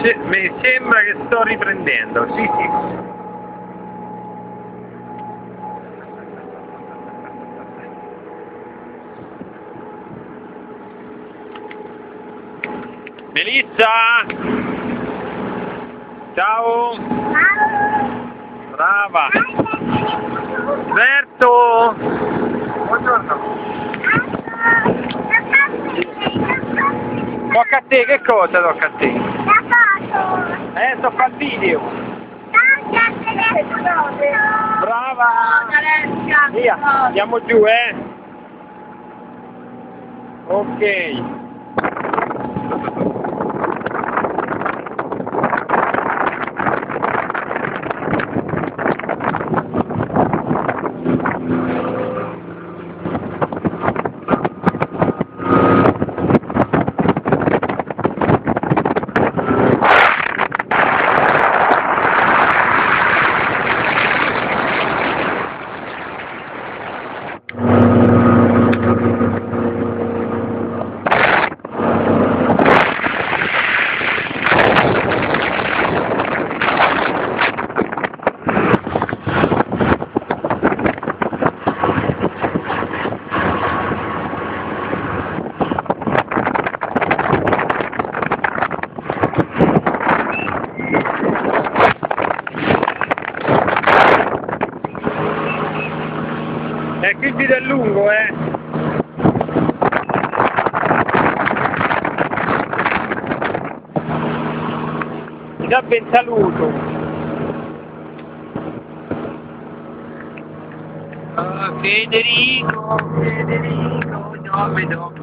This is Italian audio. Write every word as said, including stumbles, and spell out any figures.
se mi sembra che sto riprendendo, sì sì. Melissa! Ciao! Brava! Roberto! Buongiorno! Tocca a te, che cosa tocca a te? La foto! Eh, sto fa il video! Brava! Via, andiamo giù, eh! Ok! E qui il video è lungo, eh! Ti dà ben saluto! Oh, Federico, Federico, dove dove?